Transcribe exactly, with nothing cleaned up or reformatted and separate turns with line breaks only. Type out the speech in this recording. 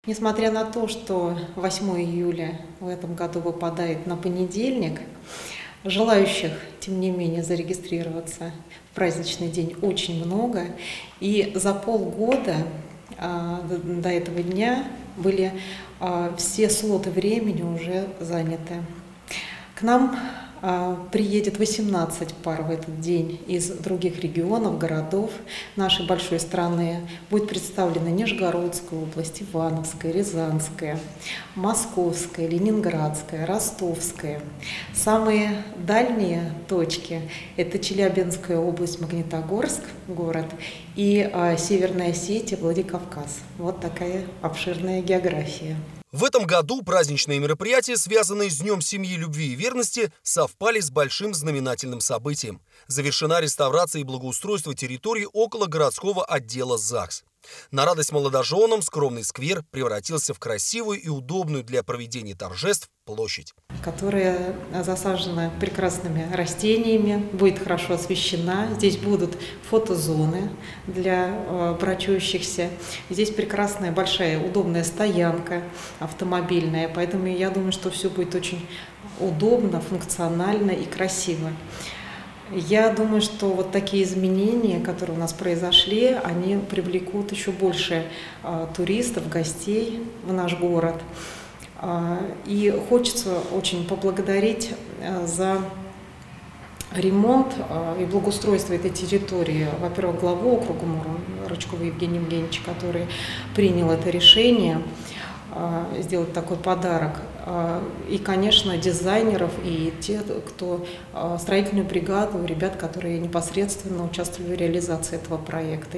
Несмотря на то, что восьмое июля в этом году выпадает на понедельник, желающих, тем не менее, зарегистрироваться в праздничный день очень много. И за полгода а, до, до этого дня были а, все слоты времени уже заняты. К нам а, приедет восемнадцать пар в этот день из других регионов, городов нашей большой страны. Будет представлена Нижегородская область, Ивановская, Рязанская, Московская, Ленинградская, Ростовская. Самые дальние точки – это Челябинская область, Магнитогорск, город, и а, Северная Осетия, Владикавказ. Вот такая обширная география.
В этом году праздничные мероприятия, связанные с Днем семьи, любви и верности, совпали с большим знаменательным событием. Завершена реставрация и благоустройство территории около городского отдела ЗАГС. На радость молодоженам скромный сквер превратился в красивую и удобную для проведения торжеств площадь,
которая засажена прекрасными растениями, будет хорошо освещена. Здесь будут фотозоны для э, брачующихся. Здесь прекрасная, большая, удобная стоянка автомобильная. Поэтому я думаю, что все будет очень удобно, функционально и красиво. Я думаю, что вот такие изменения, которые у нас произошли, они привлекут еще больше э, туристов, гостей в наш город. И хочется очень поблагодарить за ремонт и благоустройство этой территории, во-первых, главу округа Рычкова Евгения Евгеньевича, который принял это решение сделать такой подарок. И, конечно, дизайнеров и те, кто строительную бригаду, ребят, которые непосредственно участвовали в реализации этого проекта.